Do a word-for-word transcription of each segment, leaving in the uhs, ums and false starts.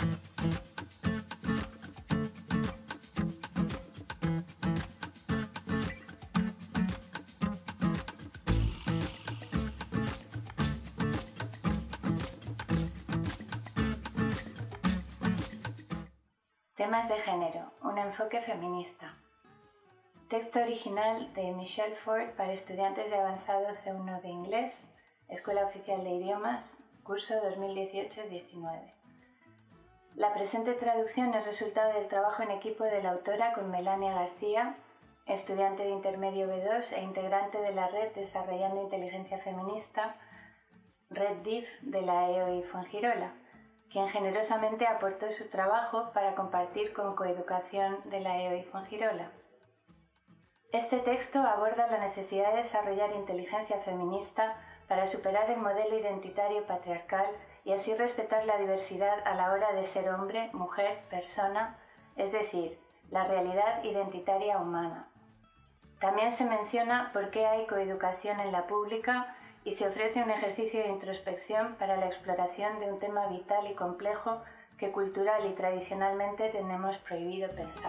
Temas de género, un enfoque feminista. Texto original de Michelle Ford para estudiantes de avanzado C uno de inglés, Escuela Oficial de Idiomas, curso dos mil dieciocho diecinueve. La presente traducción es resultado del trabajo en equipo de la autora con Melania García, estudiante de intermedio B dos e integrante de la red Desarrollando Inteligencia Feminista, Red D I F de la E O I Fuengirola, quien generosamente aportó su trabajo para compartir con Coeducación de la E O I Fuengirola. Este texto aborda la necesidad de desarrollar inteligencia feminista para superar el modelo identitario patriarcal y así respetar la diversidad a la hora de ser hombre, mujer, persona, es decir, la realidad identitaria humana. También se menciona por qué hay coeducación en la pública y se ofrece un ejercicio de introspección para la exploración de un tema vital y complejo que cultural y tradicionalmente tenemos prohibido pensar.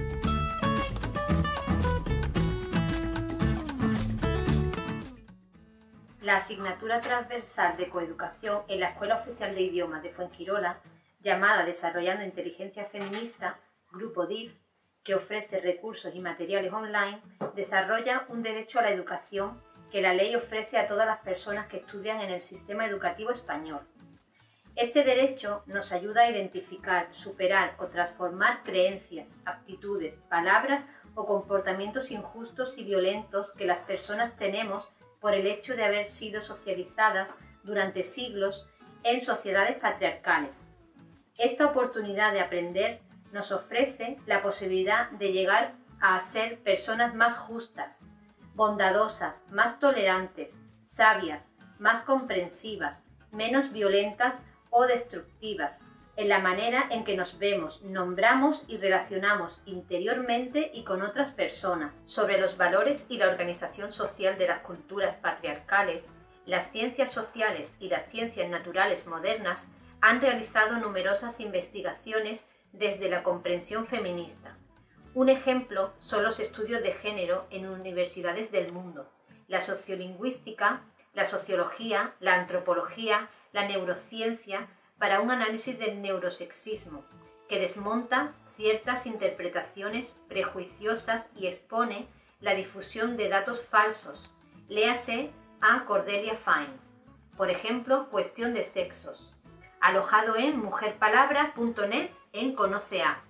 La asignatura transversal de coeducación en la Escuela Oficial de Idiomas de Fuengirola, llamada Desarrollando Inteligencia Feminista, Grupo D I F, que ofrece recursos y materiales online, desarrolla un derecho a la educación que la ley ofrece a todas las personas que estudian en el sistema educativo español. Este derecho nos ayuda a identificar, superar o transformar creencias, aptitudes, palabras o comportamientos injustos y violentos que las personas tenemos por el hecho de haber sido socializadas durante siglos en sociedades patriarcales. Esta oportunidad de aprender nos ofrece la posibilidad de llegar a ser personas más justas, bondadosas, más tolerantes, sabias, más comprensivas, menos violentas o destructivas, en la manera en que nos vemos, nombramos y relacionamos interiormente y con otras personas. Sobre los valores y la organización social de las culturas patriarcales, las ciencias sociales y las ciencias naturales modernas han realizado numerosas investigaciones desde la comprensión feminista. Un ejemplo son los estudios de género en universidades del mundo, la sociolingüística, la sociología, la antropología, la neurociencia, para un análisis del neurosexismo, que desmonta ciertas interpretaciones prejuiciosas y expone la difusión de datos falsos, léase a Cordelia Fine. Por ejemplo, cuestión de sexos, alojado en mujerpalabra punto net en ConoceA.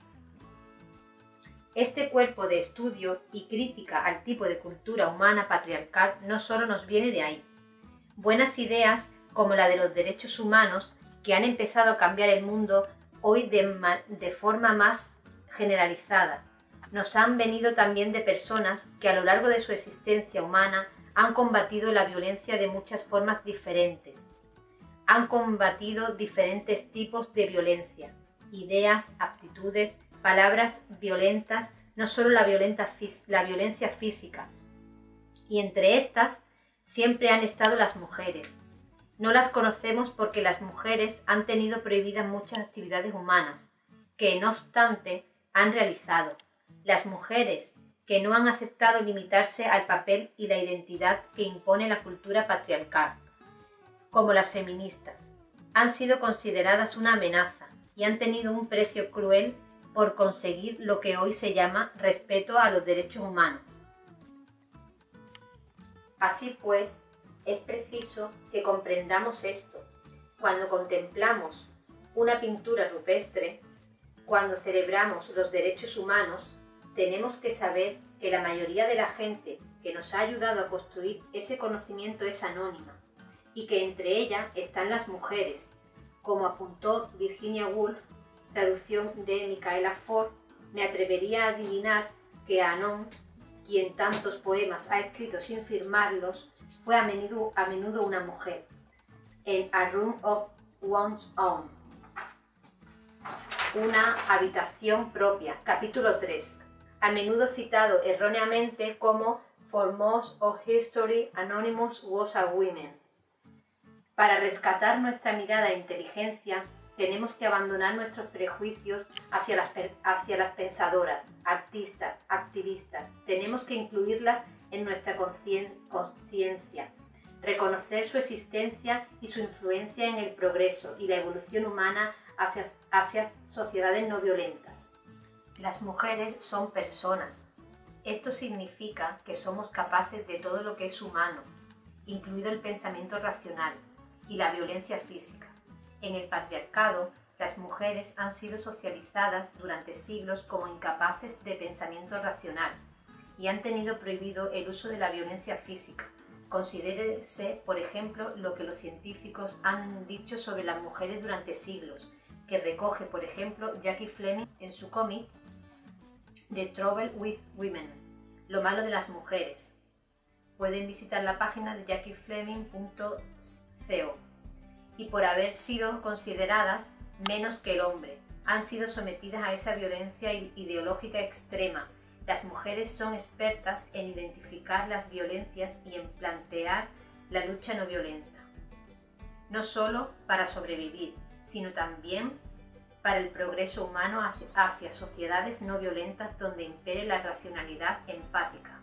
Este cuerpo de estudio y crítica al tipo de cultura humana patriarcal no solo nos viene de ahí. Buenas ideas como la de los derechos humanos, que han empezado a cambiar el mundo hoy de, de forma más generalizada, nos han venido también de personas que a lo largo de su existencia humana han combatido la violencia de muchas formas diferentes. Han combatido diferentes tipos de violencia, ideas, aptitudes, palabras violentas, no solo la, violenta, la violencia física. Y entre estas siempre han estado las mujeres. No las conocemos porque las mujeres han tenido prohibidas muchas actividades humanas, que no obstante han realizado. Las mujeres que no han aceptado limitarse al papel y la identidad que impone la cultura patriarcal, como las feministas, han sido consideradas una amenaza y han tenido un precio cruel por conseguir lo que hoy se llama respeto a los derechos humanos. Así pues, es preciso que comprendamos esto. Cuando contemplamos una pintura rupestre, cuando celebramos los derechos humanos, tenemos que saber que la mayoría de la gente que nos ha ayudado a construir ese conocimiento es anónima y que entre ellas están las mujeres, como apuntó Virginia Woolf, traducción de Micaela Ford. Me atrevería a adivinar que Anon, quien tantos poemas ha escrito sin firmarlos, fue a menudo, a menudo una mujer. En A Room of One's Own, una habitación propia, capítulo tres, a menudo citado erróneamente como For most of history, Anonymous was a woman. Para rescatar nuestra mirada e inteligencia, Tenemos que abandonar nuestros prejuicios hacia las, hacia las pensadoras, artistas, activistas. Tenemos que incluirlas en nuestra conciencia, reconocer su existencia y su influencia en el progreso y la evolución humana hacia, hacia sociedades no violentas. Las mujeres son personas. Esto significa que somos capaces de todo lo que es humano, incluido el pensamiento racional y la violencia física. En el patriarcado, las mujeres han sido socializadas durante siglos como incapaces de pensamiento racional y han tenido prohibido el uso de la violencia física. Considérese, por ejemplo, lo que los científicos han dicho sobre las mujeres durante siglos, que recoge, por ejemplo, Jackie Fleming en su cómic The Trouble with Women, lo malo de las mujeres. Pueden visitar la página de jackie fleming punto co. Y por haber sido consideradas menos que el hombre, han sido sometidas a esa violencia ideológica extrema. Las mujeres son expertas en identificar las violencias y en plantear la lucha no violenta, no solo para sobrevivir, sino también para el progreso humano hacia, hacia sociedades no violentas donde impere la racionalidad empática.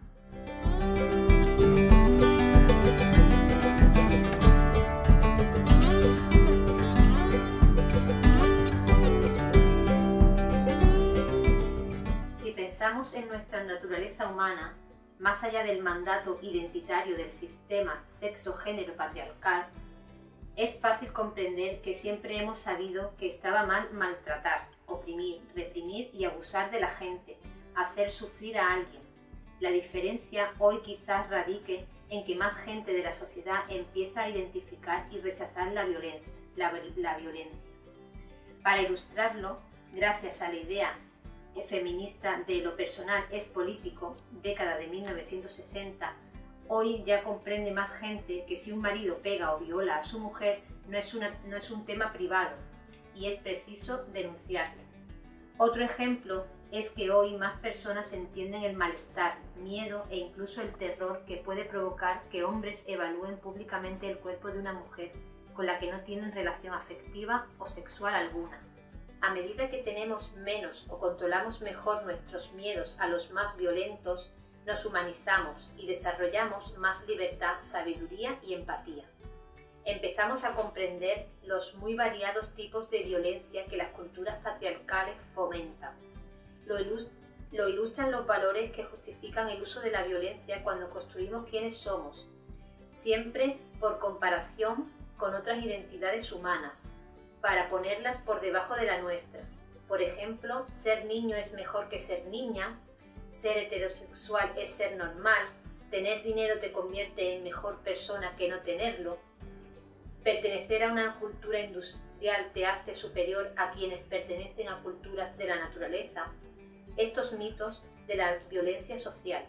Si pensamos en nuestra naturaleza humana, más allá del mandato identitario del sistema sexo-género patriarcal, es fácil comprender que siempre hemos sabido que estaba mal maltratar, oprimir, reprimir y abusar de la gente, hacer sufrir a alguien. La diferencia hoy quizás radique en que más gente de la sociedad empieza a identificar y rechazar la violencia. La, la violencia. Para ilustrarlo, gracias a la idea feminista de lo personal es político, década de mil novecientos sesenta, hoy ya comprende más gente que si un marido pega o viola a su mujer no es, una, no es un tema privado y es preciso denunciarlo. Otro ejemplo es que hoy más personas entienden el malestar, miedo e incluso el terror que puede provocar que hombres evalúen públicamente el cuerpo de una mujer con la que no tienen relación afectiva o sexual alguna. A medida que tenemos menos o controlamos mejor nuestros miedos a los más violentos, nos humanizamos y desarrollamos más libertad, sabiduría y empatía. Empezamos a comprender los muy variados tipos de violencia que las culturas patriarcales fomentan. Lo, ilust- lo ilustran los valores que justifican el uso de la violencia cuando construimos quiénes somos, siempre por comparación con otras identidades humanas, para ponerlas por debajo de la nuestra. Por ejemplo, ser niño es mejor que ser niña, ser heterosexual es ser normal, tener dinero te convierte en mejor persona que no tenerlo, pertenecer a una cultura industrial te hace superior a quienes pertenecen a culturas de la naturaleza. Estos mitos de la violencia social.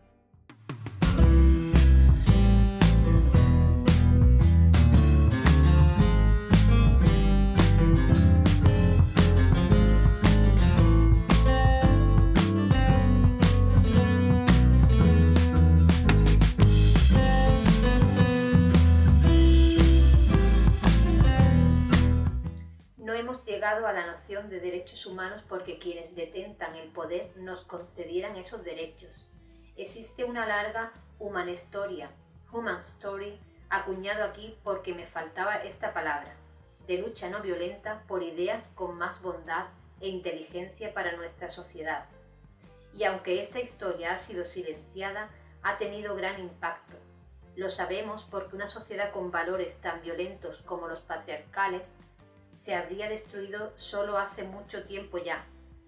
Llegado a la noción de derechos humanos porque quienes detentan el poder nos concedieran esos derechos. Existe una larga human historia, human story, acuñado aquí porque me faltaba esta palabra, de lucha no violenta por ideas con más bondad e inteligencia para nuestra sociedad. Y aunque esta historia ha sido silenciada, ha tenido gran impacto. Lo sabemos porque una sociedad con valores tan violentos como los patriarcales se habría destruido solo hace mucho tiempo ya.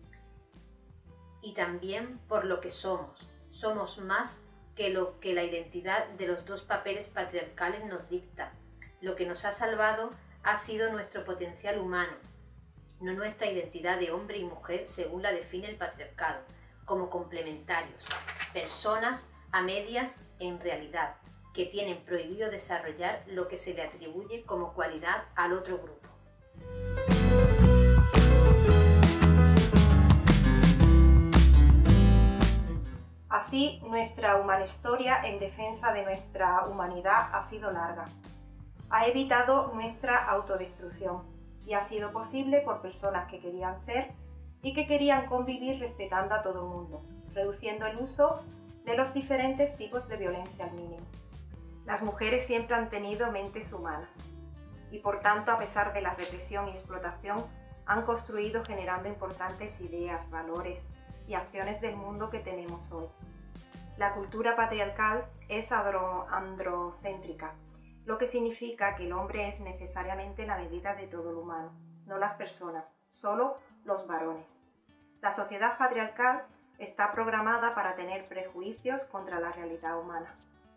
Y también por lo que somos. Somos más que lo que la identidad de los dos papeles patriarcales nos dicta. Lo que nos ha salvado ha sido nuestro potencial humano, no nuestra identidad de hombre y mujer según la define el patriarcado, como complementarios, personas a medias en realidad, que tienen prohibido desarrollar lo que se le atribuye como cualidad al otro grupo. Así, nuestra humanhistoria en defensa de nuestra humanidad ha sido larga. Ha evitado nuestra autodestrucción y ha sido posible por personas que querían ser y que querían convivir respetando a todo el mundo, reduciendo el uso de los diferentes tipos de violencia al mínimo. Las mujeres siempre han tenido mentes humanas y por tanto, a pesar de la represión y explotación, han construido generando importantes ideas, valores y acciones del mundo que tenemos hoy. La cultura patriarcal es androcéntrica, lo que significa que el hombre es necesariamente la medida de todo lo humano, no las personas, solo los varones. La sociedad patriarcal está programada para tener prejuicios contra la realidad humana.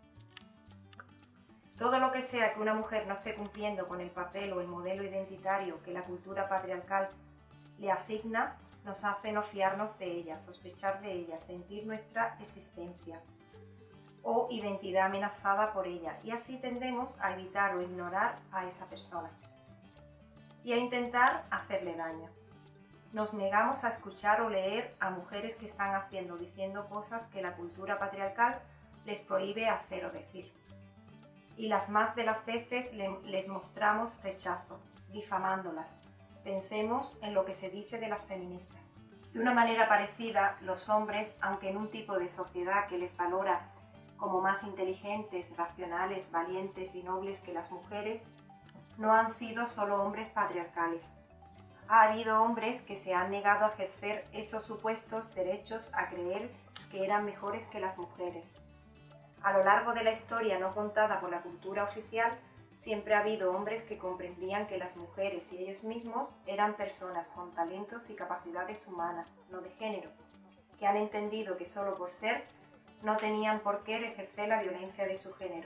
Todo lo que sea que una mujer no esté cumpliendo con el papel o el modelo identitario que la cultura patriarcal le asigna, nos hace no fiarnos de ella, sospechar de ella, sentir nuestra existencia o identidad amenazada por ella, y así tendemos a evitar o ignorar a esa persona y a intentar hacerle daño. Nos negamos a escuchar o leer a mujeres que están haciendo o diciendo cosas que la cultura patriarcal les prohíbe hacer o decir. Y las más de las veces le, les mostramos rechazo, difamándolas. Pensemos en lo que se dice de las feministas. De una manera parecida, los hombres, aunque en un tipo de sociedad que les valora como más inteligentes, racionales, valientes y nobles que las mujeres, no han sido solo hombres patriarcales. Ha habido hombres que se han negado a ejercer esos supuestos derechos a creer que eran mejores que las mujeres. A lo largo de la historia no contada por la cultura oficial, siempre ha habido hombres que comprendían que las mujeres y ellos mismos eran personas con talentos y capacidades humanas, no de género, que han entendido que solo por ser no tenían por qué ejercer la violencia de su género.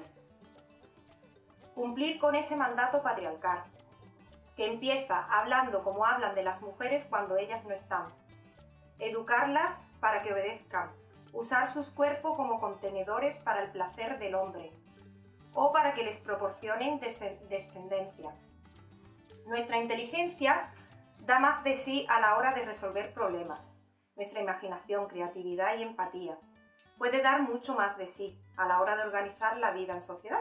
Cumplir con ese mandato patriarcal, que empieza hablando como hablan de las mujeres cuando ellas no están. Educarlas para que obedezcan, usar sus cuerpos como contenedores para el placer del hombre, o para que les proporcionen descendencia. Nuestra inteligencia da más de sí a la hora de resolver problemas. Nuestra imaginación, creatividad y empatía puede dar mucho más de sí a la hora de organizar la vida en sociedad.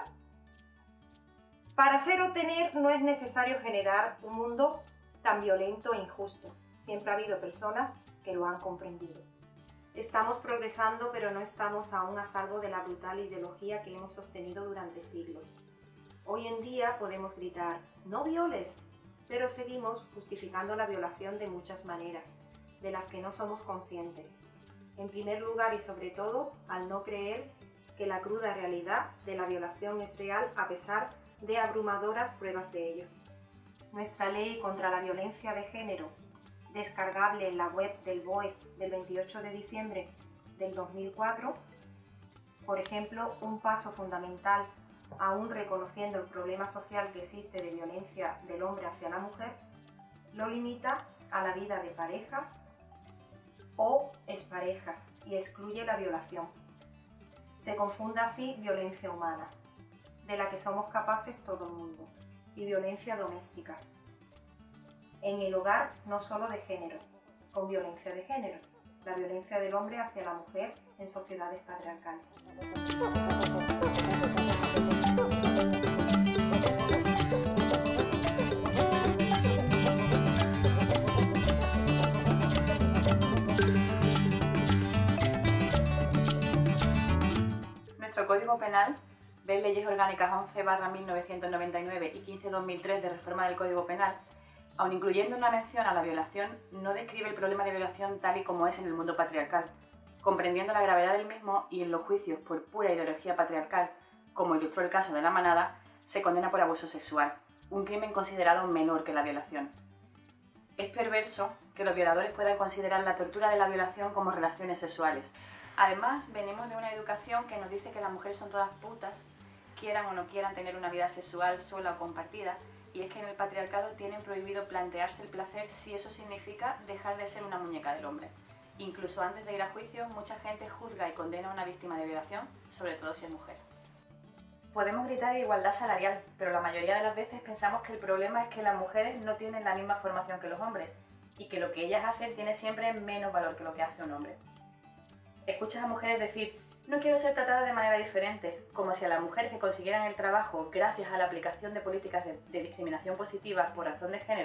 Para ser o tener no es necesario generar un mundo tan violento e injusto. Siempre ha habido personas que lo han comprendido. Estamos progresando, pero no estamos aún a salvo de la brutal ideología que hemos sostenido durante siglos. Hoy en día podemos gritar, ¡no violes!, pero seguimos justificando la violación de muchas maneras, de las que no somos conscientes. En primer lugar y sobre todo, al no creer que la cruda realidad de la violación es real a pesar de abrumadoras pruebas de ello. Nuestra ley contra la violencia de género, descargable en la web del B O E del veintiocho de diciembre del dos mil cuatro, por ejemplo, un paso fundamental aún reconociendo el problema social que existe de violencia del hombre hacia la mujer, lo limita a la vida de parejas o exparejas y excluye la violación. Se confunde así violencia humana, de la que somos capaces todo el mundo, y violencia doméstica. En el hogar no solo de género, con violencia de género, la violencia del hombre hacia la mujer en sociedades patriarcales. Nuestro Código Penal ve Leyes Orgánicas once barra mil novecientos noventa y nueve y quince barra dos mil tres de reforma del Código Penal, aun incluyendo una mención a la violación, no describe el problema de violación tal y como es en el mundo patriarcal, comprendiendo la gravedad del mismo y en los juicios por pura ideología patriarcal, como ilustró el caso de La Manada, se condena por abuso sexual, un crimen considerado menor que la violación. Es perverso que los violadores puedan considerar la tortura de la violación como relaciones sexuales. Además, venimos de una educación que nos dice que las mujeres son todas putas, quieran o no quieran tener una vida sexual sola o compartida, y es que en el patriarcado tienen prohibido plantearse el placer si eso significa dejar de ser una muñeca del hombre. Incluso antes de ir a juicio, mucha gente juzga y condena a una víctima de violación, sobre todo si es mujer. Podemos gritar igualdad salarial, pero la mayoría de las veces pensamos que el problema es que las mujeres no tienen la misma formación que los hombres, y que lo que ellas hacen tiene siempre menos valor que lo que hace un hombre. Escuchas a mujeres decir, no quiero ser tratada de manera diferente, como si a las mujeres que consiguieran el trabajo gracias a la aplicación de políticas de, de discriminación positiva por razón de género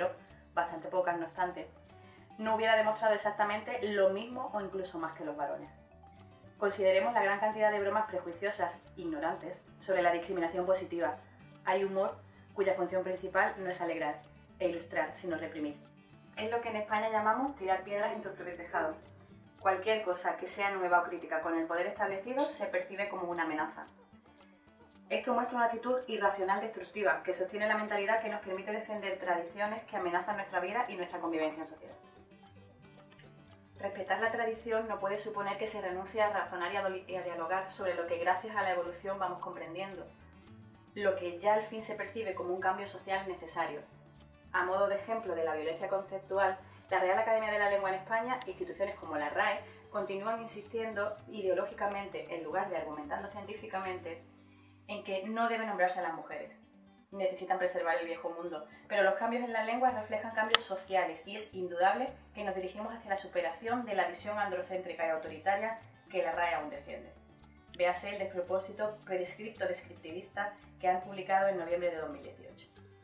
bastante pocas no obstante, no hubiera demostrado exactamente lo mismo o incluso más que los varones. Consideremos la gran cantidad de bromas prejuiciosas, ignorantes, sobre la discriminación positiva. Hay humor cuya función principal no es alegrar e ilustrar, sino reprimir. Es lo que en España llamamos tirar piedras en tu propio tejado. Cualquier cosa que sea nueva o crítica con el poder establecido se percibe como una amenaza. Esto muestra una actitud irracional destructiva que sostiene la mentalidad que nos permite defender tradiciones que amenazan nuestra vida y nuestra convivencia en sociedad. Respetar la tradición no puede suponer que se renuncie a razonar y a dialogar sobre lo que gracias a la evolución vamos comprendiendo, lo que ya al fin se percibe como un cambio social necesario. A modo de ejemplo de la violencia conceptual, la Real Academia de la Lengua en España, instituciones como la R A E, continúan insistiendo ideológicamente, en lugar de argumentando científicamente, en que no debe nombrarse a las mujeres. Necesitan preservar el viejo mundo, pero los cambios en la lengua reflejan cambios sociales y es indudable que nos dirigimos hacia la superación de la visión androcéntrica y autoritaria que la R A E aún defiende. Véase el despropósito prescripto descriptivista que han publicado en noviembre de dos mil dieciocho.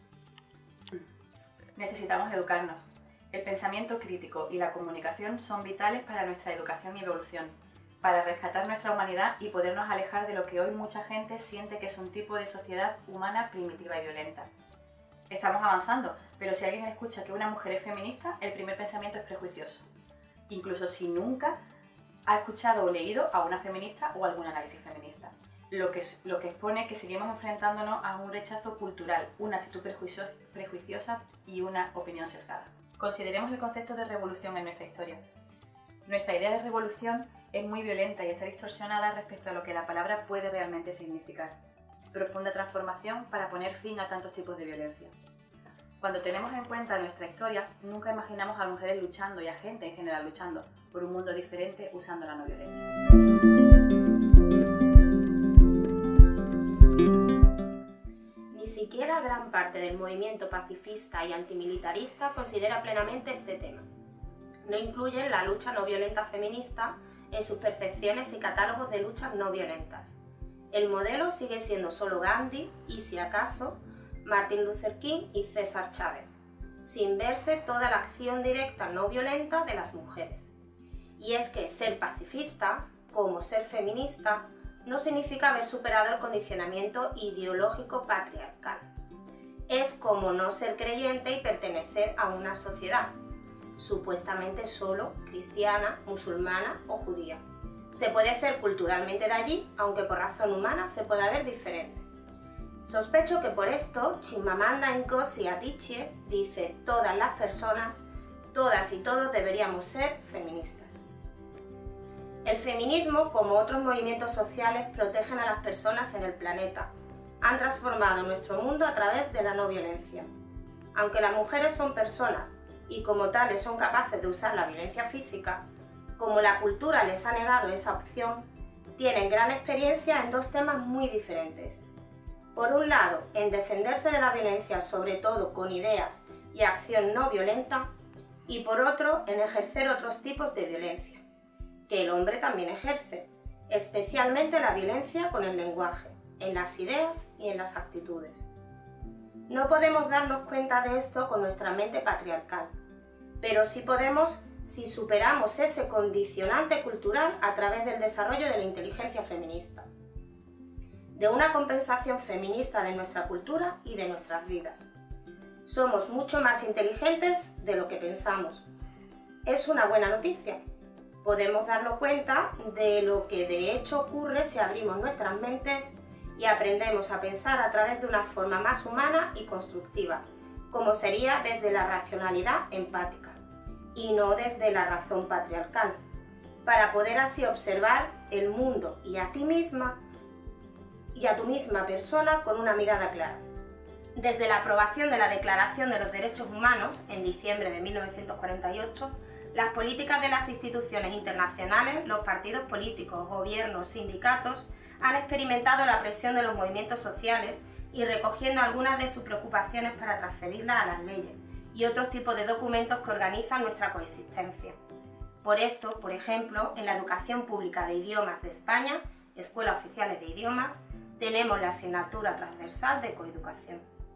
Necesitamos educarnos. El pensamiento crítico y la comunicación son vitales para nuestra educación y evolución, para rescatar nuestra humanidad y podernos alejar de lo que hoy mucha gente siente que es un tipo de sociedad humana primitiva y violenta. Estamos avanzando, pero si alguien escucha que una mujer es feminista, el primer pensamiento es prejuicioso, incluso si nunca ha escuchado o leído a una feminista o algún análisis feminista, lo que, lo que expone que seguimos enfrentándonos a un rechazo cultural, una actitud prejuicio, prejuiciosa y una opinión sesgada. Consideremos el concepto de revolución en nuestra historia. Nuestra idea de revolución es muy violenta y está distorsionada respecto a lo que la palabra puede realmente significar. Profunda transformación para poner fin a tantos tipos de violencia. Cuando tenemos en cuenta nuestra historia, nunca imaginamos a mujeres luchando y a gente en general luchando por un mundo diferente usando la no violencia. Ni siquiera gran parte del movimiento pacifista y antimilitarista considera plenamente este tema. No incluyen la lucha no violenta feminista en sus percepciones y catálogos de luchas no violentas. El modelo sigue siendo solo Gandhi y, si acaso, Martin Luther King y César Chávez, sin verse toda la acción directa no violenta de las mujeres. Y es que ser pacifista, como ser feminista, no significa haber superado el condicionamiento ideológico patriarcal. Es como no ser creyente y pertenecer a una sociedad, supuestamente solo cristiana, musulmana o judía. Se puede ser culturalmente de allí, aunque por razón humana se pueda ver diferente. Sospecho que por esto Chimamanda Ngozi Adichie dice: todas las personas, todas y todos deberíamos ser feministas. El feminismo, como otros movimientos sociales, protegen a las personas en el planeta. Han transformado nuestro mundo a través de la no violencia. Aunque las mujeres son personas y como tales son capaces de usar la violencia física, como la cultura les ha negado esa opción, tienen gran experiencia en dos temas muy diferentes. Por un lado, en defenderse de la violencia, sobre todo con ideas y acción no violenta, y por otro, en ejercer otros tipos de violencia, que el hombre también ejerce, especialmente la violencia con el lenguaje, en las ideas y en las actitudes. No podemos darnos cuenta de esto con nuestra mente patriarcal, pero sí podemos si superamos ese condicionante cultural a través del desarrollo de la inteligencia feminista, de una compensación feminista de nuestra cultura y de nuestras vidas. Somos mucho más inteligentes de lo que pensamos. Es una buena noticia. Podemos darnos cuenta de lo que de hecho ocurre si abrimos nuestras mentes y aprendemos a pensar a través de una forma más humana y constructiva, como sería desde la racionalidad empática, y no desde la razón patriarcal, para poder así observar el mundo y a ti misma y a tu misma persona con una mirada clara. Desde la aprobación de la Declaración de los Derechos Humanos en diciembre de mil novecientos cuarenta y ocho, las políticas de las instituciones internacionales, los partidos políticos, gobiernos, sindicatos, han experimentado la presión de los movimientos sociales y recogiendo algunas de sus preocupaciones para transferirlas a las leyes y otros tipos de documentos que organizan nuestra coexistencia. Por esto, por ejemplo, en la educación pública de idiomas de España, Escuela Oficiales de Idiomas, tenemos la asignatura transversal de coeducación.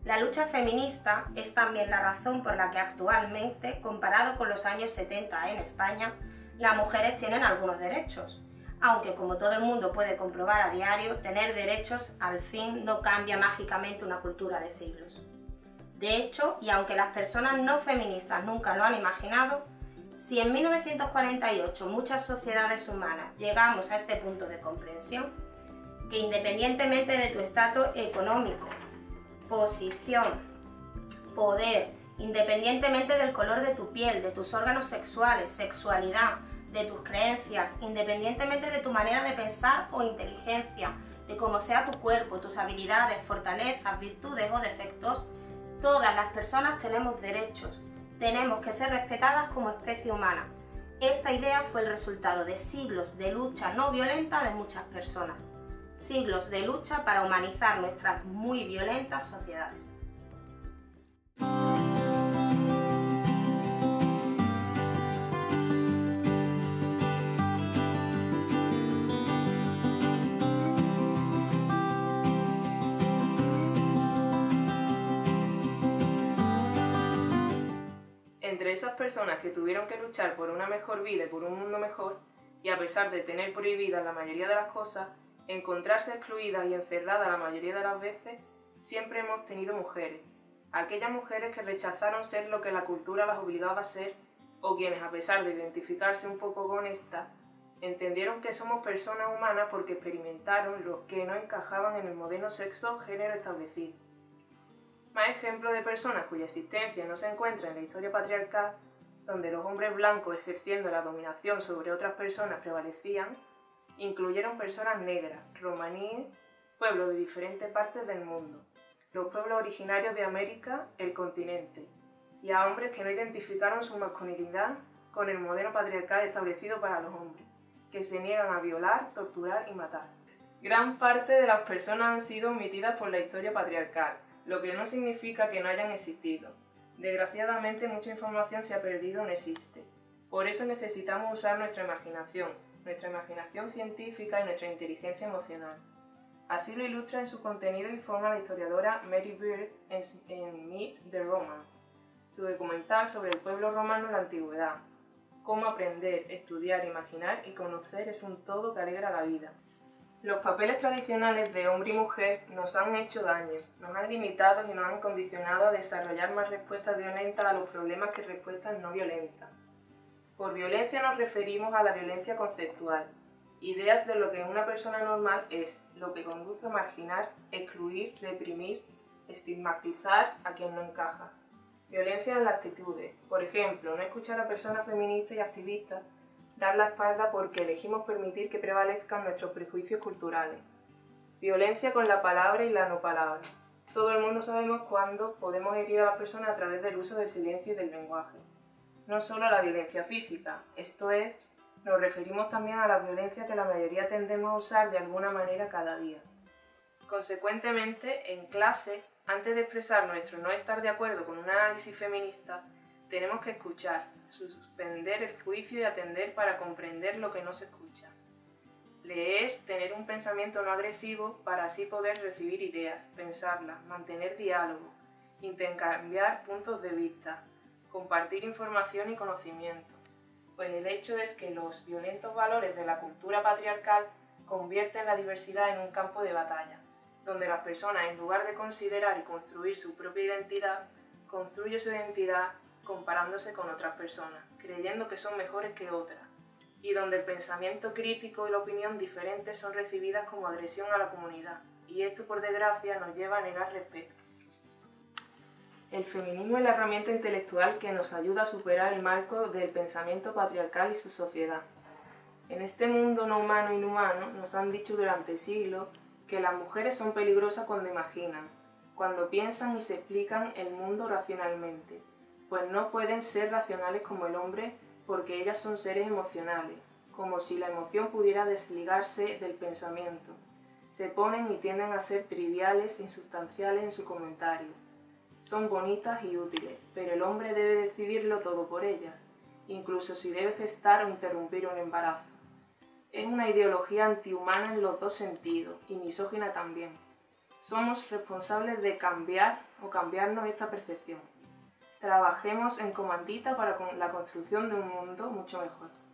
La lucha feminista es también la razón por la que actualmente, comparado con los años setenta en España, las mujeres tienen algunos derechos, aunque como todo el mundo puede comprobar a diario, tener derechos al fin no cambia mágicamente una cultura de siglos. De hecho, y aunque las personas no feministas nunca lo han imaginado, si en mil novecientos cuarenta y ocho muchas sociedades humanas llegamos a este punto de comprensión, que independientemente de tu estatus económico, posición, poder, independientemente del color de tu piel, de tus órganos sexuales, sexualidad, de tus creencias, independientemente de tu manera de pensar o inteligencia, de cómo sea tu cuerpo, tus habilidades, fortalezas, virtudes o defectos, todas las personas tenemos derechos, tenemos que ser respetadas como especie humana. Esta idea fue el resultado de siglos de lucha no violenta de muchas personas. Siglos de lucha para humanizar nuestras muy violentas sociedades. Entre esas personas que tuvieron que luchar por una mejor vida y por un mundo mejor, y a pesar de tener prohibidas la mayoría de las cosas, encontrarse excluidas y encerradas la mayoría de las veces, siempre hemos tenido mujeres. Aquellas mujeres que rechazaron ser lo que la cultura las obligaba a ser, o quienes, a pesar de identificarse un poco con esta, entendieron que somos personas humanas porque experimentaron lo que no encajaban en el moderno sexo o género establecido. Más ejemplos de personas cuya existencia no se encuentra en la historia patriarcal, donde los hombres blancos ejerciendo la dominación sobre otras personas prevalecían, incluyeron personas negras, romaníes, pueblos de diferentes partes del mundo, los pueblos originarios de América, el continente, y a hombres que no identificaron su masculinidad con el modelo patriarcal establecido para los hombres, que se niegan a violar, torturar y matar. Gran parte de las personas han sido omitidas por la historia patriarcal, lo que no significa que no hayan existido. Desgraciadamente mucha información se ha perdido o no existe. Por eso necesitamos usar nuestra imaginación, nuestra imaginación científica y nuestra inteligencia emocional. Así lo ilustra en su contenido y forma la historiadora Mary Beard en, en Meet the Romans, su documental sobre el pueblo romano en la antigüedad. Cómo aprender, estudiar, imaginar y conocer es un todo que alegra la vida. Los papeles tradicionales de hombre y mujer nos han hecho daño, nos han limitado y nos han condicionado a desarrollar más respuestas violentas a los problemas que respuestas no violentas. Por violencia nos referimos a la violencia conceptual, ideas de lo que una persona normal es, lo que conduce a marginar, excluir, reprimir, estigmatizar a quien no encaja. Violencia en las actitudes, por ejemplo, no escuchar a personas feministas y activistas dar la espalda porque elegimos permitir que prevalezcan nuestros prejuicios culturales. Violencia con la palabra y la no palabra. Todo el mundo sabemos cuándo podemos herir a las personas a través del uso del silencio y del lenguaje. No solo a la violencia física, esto es, nos referimos también a la violencia que la mayoría tendemos a usar de alguna manera cada día. Consecuentemente, en clase, antes de expresar nuestro no estar de acuerdo con un análisis feminista, tenemos que escuchar, suspender el juicio y atender para comprender lo que no se escucha. Leer, tener un pensamiento no agresivo para así poder recibir ideas, pensarlas, mantener diálogo, intercambiar puntos de vista, compartir información y conocimiento. Pues el hecho es que los violentos valores de la cultura patriarcal convierten la diversidad en un campo de batalla, donde las personas, en lugar de considerar y construir su propia identidad, construyen su identidad comparándose con otras personas, creyendo que son mejores que otras, y donde el pensamiento crítico y la opinión diferente son recibidas como agresión a la comunidad, y esto por desgracia nos lleva a negar respeto. El feminismo es la herramienta intelectual que nos ayuda a superar el marco del pensamiento patriarcal y su sociedad. En este mundo no humano e inhumano nos han dicho durante siglos que las mujeres son peligrosas cuando imaginan, cuando piensan y se explican el mundo racionalmente, pues no pueden ser racionales como el hombre porque ellas son seres emocionales, como si la emoción pudiera desligarse del pensamiento. Se ponen y tienden a ser triviales, insustanciales en su comentario. Son bonitas y útiles, pero el hombre debe decidirlo todo por ellas, incluso si debe gestar o interrumpir un embarazo. Es una ideología antihumana en los dos sentidos, y misógina también. Somos responsables de cambiar o cambiarnos esta percepción. Trabajemos en comandita para la construcción de un mundo mucho mejor.